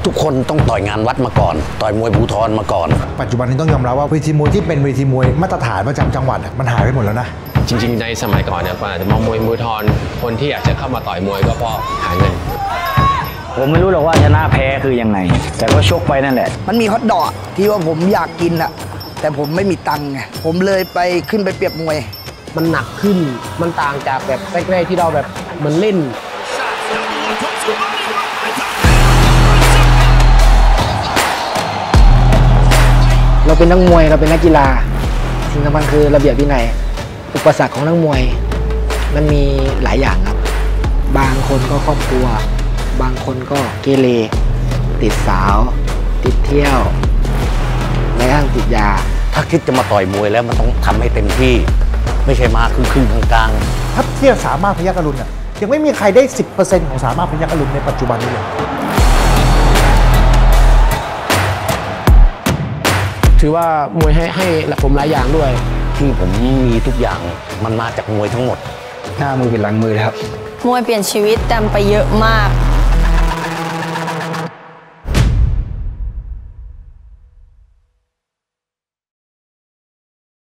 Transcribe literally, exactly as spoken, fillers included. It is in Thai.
ทุกคนต้องต่อยงานวัดมาก่อนต่อยมวยภูธรมาก่อนปัจจุบันนี้ต้องยอมรับว่าเวทีมวยที่เป็นเวทีมวยมาตรฐานประจำจังหวัดมันหายไปหมดแล้วนะจริงๆในสมัยก่อนเนี่ยอาจจะมองมวยภูธรคนที่อยากจะเข้ามาต่อยมวยก็เพราะหาเงินผมไม่รู้หรอกว่าชนะแพ้คือยังไงแต่ก็ชกไปนั่นแหละมันมีฮอตดอกที่ว่าผมอยากกินอะแต่ผมไม่มีตังค์ไงผมเลยไปขึ้นไปเปรียบมวยมันหนักขึ้นมันต่างจากแบบแรกๆที่เราแบบมันเล่นเราเป็นนักมวยเราเป็นนักกีฬาสิ่งสำคัญคือระเบียบวินัยอุปสรรคของนักมวยมันมีหลายอย่างครับบางคนก็ครอบครัวบางคนก็เกเรติดสาวติดเที่ยวแม้กระทั่งติดยาถ้าคิดจะมาต่อยมวยแล้วมันต้องทำให้เต็มที่ไม่ใช่มาครึ่งครึ่งกลางๆถ้าเทียบสามารถพยัคฆ์อรุณอ่ะยังไม่มีใครได้ สิบเปอร์เซ็นต์ ของสามารถพยัคฆ์อรุณในปัจจุบันนี้เลยถือว่ามวยให้ให้ผมหลายอย่างด้วยที่ผมมีทุกอย่างมันมาจากมวยทั้งหมดหน้ามือเป็นหลังมือครับมวยเปลี่ยนชีวิตแตมไปเยอะมาก